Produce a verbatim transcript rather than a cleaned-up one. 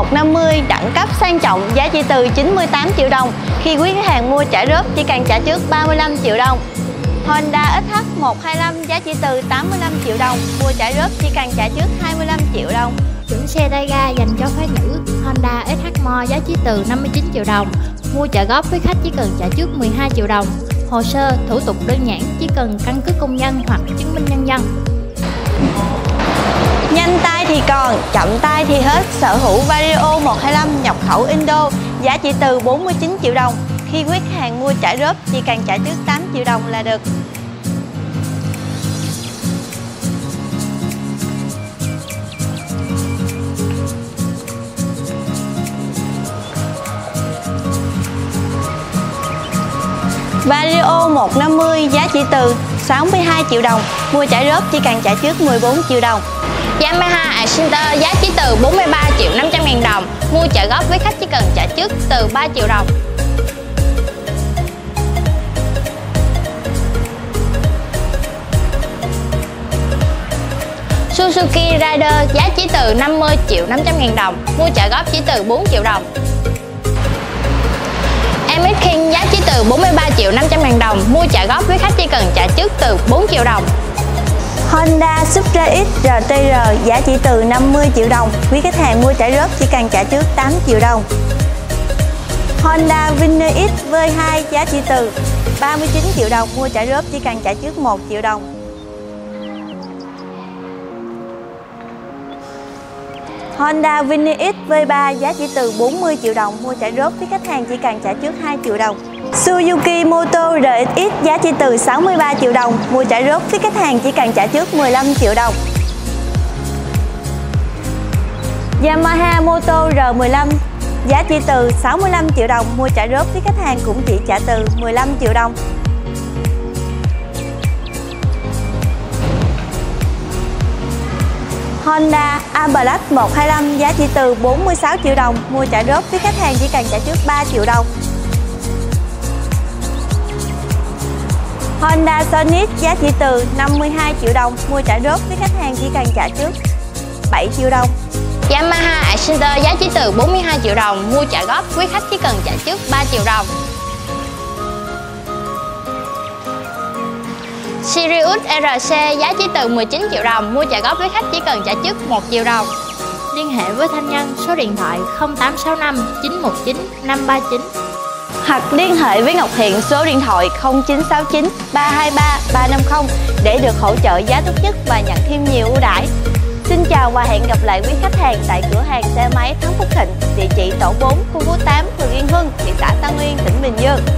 một năm mươi đẳng cấp sang trọng giá chỉ từ chín mươi tám triệu đồng. Khi quý khách hàng mua trả góp chỉ cần trả trước ba mươi lăm triệu đồng. Honda ích hát một hai lăm giá chỉ từ tám mươi lăm triệu đồng, mua trả góp chỉ cần trả trước hai mươi lăm triệu đồng. Chuẩn xe tay ga dành cho phái nữ Honda ích hát More giá chỉ từ năm mươi chín triệu đồng, mua trả góp với khách chỉ cần trả trước mười hai triệu đồng. Hồ sơ, thủ tục đơn giản, chỉ cần căn cước công dân hoặc chứng minh nhân dân. Nhanh tay thì còn, chậm tay thì hết. Sở hữu Vario một hai lăm nhập khẩu Indo giá chỉ từ bốn mươi chín triệu đồng. Khi quý khách hàng mua trả góp chỉ cần trả trước tám triệu đồng là được. Vario một năm mươi giá chỉ từ sáu mươi hai triệu đồng, mua trả góp chỉ cần trả trước mười bốn triệu đồng. Yamaha Ascenter giá chỉ từ bốn mươi ba triệu năm trăm ngàn đồng, mua trả góp với khách chỉ cần trả trước từ ba triệu đồng. Suzuki Raider giá chỉ từ năm mươi triệu năm trăm ngàn đồng, mua trả góp chỉ từ bốn triệu đồng. em ét King giá chỉ từ bốn mươi ba triệu năm trăm ngàn đồng, mua trả góp với khách chỉ cần trả trước từ bốn triệu đồng. Honda Supra X rờ tê rờ giá chỉ từ năm mươi triệu đồng, quý khách hàng mua trả góp chỉ cần trả trước tám triệu đồng. Honda Vinner X vê hai giá chỉ từ ba mươi chín triệu đồng, mua trả góp chỉ cần trả trước một triệu đồng. Honda Vinner X vê ba giá chỉ từ bốn mươi triệu đồng, mua trả góp với khách hàng chỉ cần trả trước hai triệu đồng. Suzuki Moto rờ ích ích giá chỉ từ sáu mươi ba triệu đồng, mua trả góp với khách hàng chỉ cần trả trước mười lăm triệu đồng. Yamaha Moto R mười lăm giá chỉ từ sáu mươi lăm triệu đồng, mua trả góp với khách hàng cũng chỉ trả từ mười lăm triệu đồng. Honda Ablaze một hai lăm giá chỉ từ bốn mươi sáu triệu đồng, mua trả góp với khách hàng chỉ cần trả trước ba triệu đồng. Honda Sonic giá chỉ từ năm mươi hai triệu đồng, mua trả góp với khách hàng chỉ cần trả trước bảy triệu đồng. Yamaha Ascenter giá chỉ từ bốn mươi hai triệu đồng, mua trả góp với khách chỉ cần trả trước ba triệu đồng. Sirius rờ xê giá chỉ từ mười chín triệu đồng, mua trả góp với khách chỉ cần trả trước một triệu đồng. Liên hệ với Thanh Nhân số điện thoại không tám sáu năm chín một chín năm ba chín hoặc liên hệ với Ngọc Thiện số điện thoại không chín sáu chín ba hai ba ba năm không để được hỗ trợ giá tốt nhất và nhận thêm nhiều ưu đãi. Xin chào và hẹn gặp lại quý khách hàng tại cửa hàng xe máy Thắng Phúc Thịnh, địa chỉ tổ bốn, khu phố tám, phường Yên Hưng, thị xã Tân Uyên, tỉnh Bình Dương.